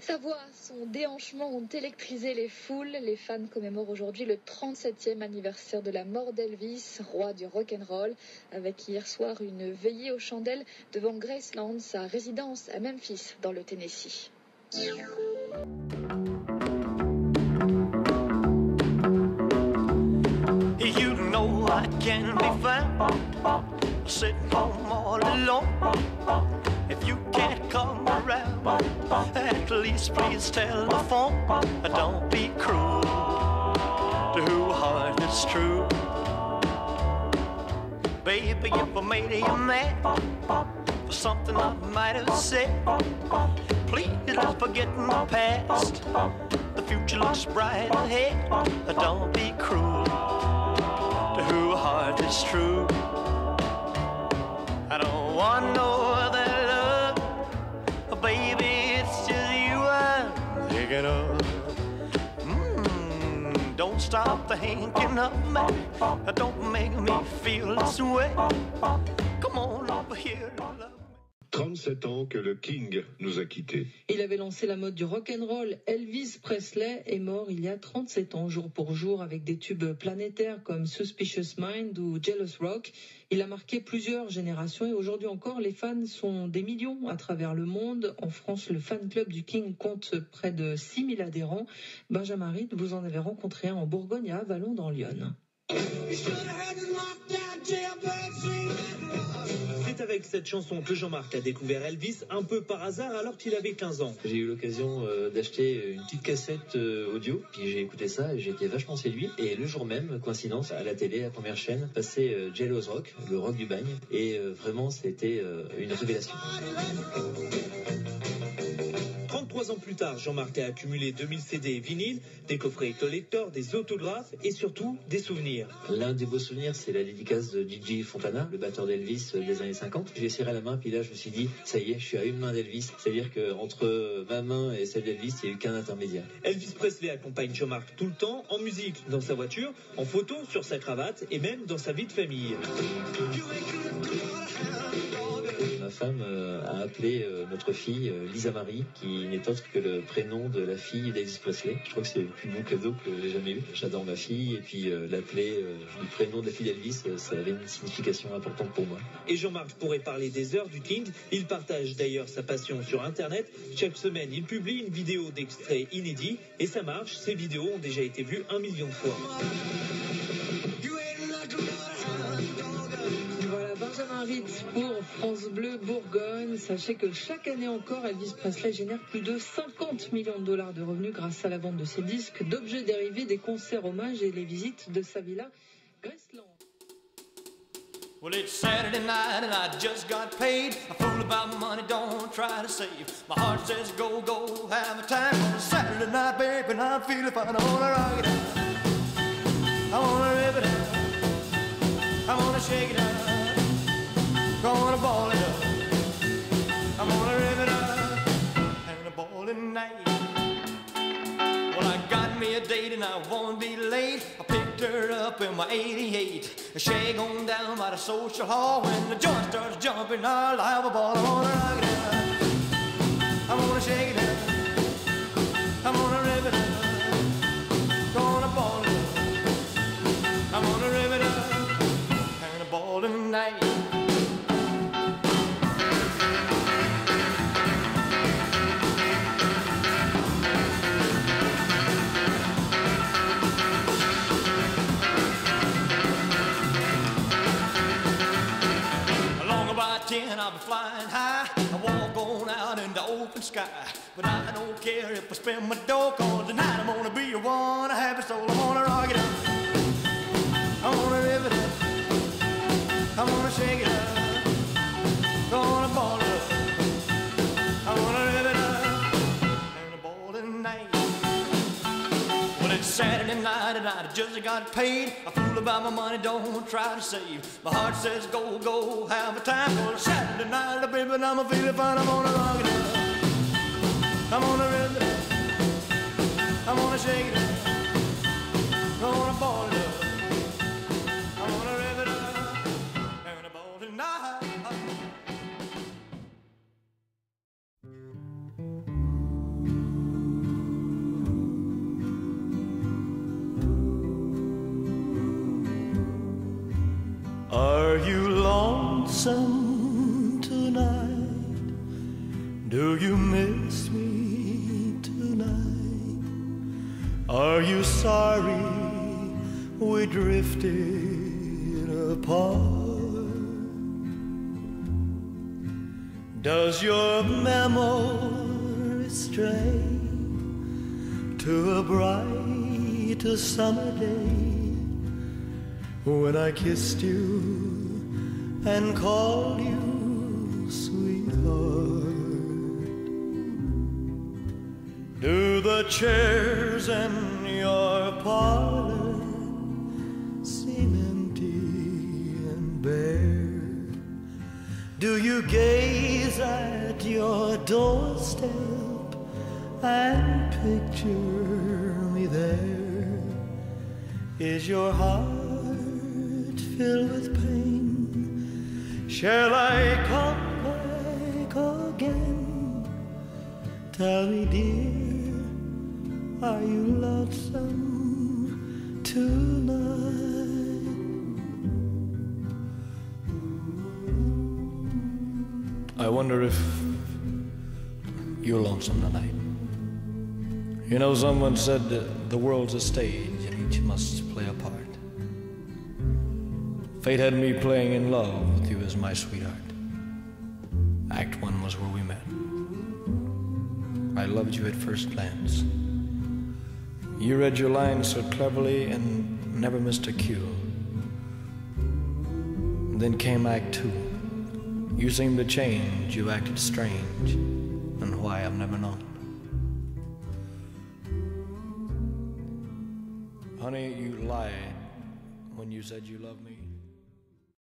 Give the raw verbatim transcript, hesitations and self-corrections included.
Sa voix, son déhanchement ont électrisé les foules. Les fans commémorent aujourd'hui le trente-septième anniversaire de la mort d'Elvis, roi du rock'n'roll, avec hier soir une veillée aux chandelles devant Graceland, sa résidence à Memphis, dans le Tennessee. You know I can be found sitting home all alone. If you can't come around, at least please telephone. Don't be cruel to who heart is true. Baby, if I made you mad for something I might have said, please don't forget my past. The future looks bright ahead. Don't be cruel to who heart is true. I don't want no other love, baby, it's just you I'm thinking of. Mm, don't stop thinking of me, don't make me feel this way. Come on over here and love me. trente-sept ans que le King nous a quittés. Il avait lancé la mode du rock'n'roll. Elvis Presley est mort il y a trente-sept ans, jour pour jour, avec des tubes planétaires comme Suspicious Mind ou Jealous Rock. Il a marqué plusieurs générations et aujourd'hui encore, les fans sont des millions à travers le monde. En France, le fan club du King compte près de six mille adhérents. Benjamin Ritt, vous en avez rencontré un en Bourgogne à Avallon dans l'Yonne. C'est avec cette chanson que Jean-Marc a découvert Elvis un peu par hasard alors qu'il avait quinze ans. J'ai eu l'occasion euh, d'acheter une petite cassette euh, audio, puis j'ai écouté ça et j'ai été vachement séduit. Et le jour même, coïncidence, à la télé, la première chaîne, passait euh, Jealous Rock, le rock du bagne, et euh, vraiment c'était euh, une révélation. trente-trois ans plus tard, Jean-Marc a accumulé deux mille C D et vinyles, des coffrets collector, des autographes et surtout des souvenirs. L'un des beaux souvenirs, c'est la dédicace de D J Fontana, le batteur d'Elvis des années cinquante. J'ai serré la main, puis là je me suis dit, ça y est, je suis à une main d'Elvis. C'est-à-dire qu'entre ma main et celle d'Elvis, il n'y a eu qu'un intermédiaire. Elvis Presley accompagne Jean-Marc tout le temps, en musique, dans sa voiture, en photo, sur sa cravate et même dans sa vie de famille. Ma femme euh, a appelé euh, notre fille euh, Lisa Marie, qui n'est autre que le prénom de la fille d'Elvis Presley. Je crois que c'est le plus beau cadeau que j'ai jamais eu. J'adore ma fille et puis euh, l'appeler euh, du prénom de la fille d'Elvis, euh, ça avait une signification importante pour moi. Et Jean-Marc pourrait parler des heures du King. Il partage d'ailleurs sa passion sur Internet. Chaque semaine, il publie une vidéo d'extrait inédit et ça marche. Ces vidéos ont déjà été vues un million de fois. Voilà, Benjamin Ritt pour France Bleu Bourgogne. Sachez que chaque année encore, Elvis Presley génère plus de cinquante millions de dollars de revenus grâce à la vente de ses disques, d'objets dérivés, des concerts hommages et les visites de sa villa Graceland. Well, it's Saturday night and I just got paid. A fool about my money, don't try to save. My heart says go, go, have a time. It's Saturday night, baby, and I'm feeling fine. I wanna rock it out, I wanna rip it out, I wanna shake it out, I wanna ball it up, I wanna rip it out, and a ball tonight. Well, I got me a date and I won't be late. I picked her up in my eighty-eight. She gone down by the social hall. When the joint starts jumping, I'll have a ball. I wanna rock it out, I wanna shake it out, I wanna rip it out, gonna ball it up, I wanna rip it out, and a ball tonight. ten, I'll be flying high. I walk on out in the open sky. But I don't care if I spend my dough, cause tonight I'm gonna be a one, a happy soul. I wanna rock it out, I wanna rip it up, I wanna shake it up, gonna ball it up, I wanna rip it up, and a ball tonight. Well, it's Saturday night and I just got paid. I fool about my money, don't try to save. My heart says go, go, have a time. Well, it's Saturday night, baby, and I'm feeling fine. I'm gonna rock it up, I'm gonna rip it up, I'm gonna shake it up, I'm gonna ball it up, I'm gonna rip it up, and a ball tonight. lonesome tonight? Do you miss me tonight? Are you sorry we drifted apart? Does your memory stray to a bright summer day when I kissed you and called you sweetheart? Do the chairs in your parlor seem empty and bare? Do you gaze at your doorstep and picture me there? Is your heart filled with pain? Shall I come back again? Tell me, dear, are you lonesome tonight? I wonder if you're lonesome tonight. You know, someone said that the world's a stage and each must play a part. Fate had me playing in love with you as my sweetheart. Act one was where we met. I loved you at first glance. You read your lines so cleverly and never missed a cue. Then came Act two. You seemed to change, you acted strange, and why I've never known. Honey, you lied when you said you loved me.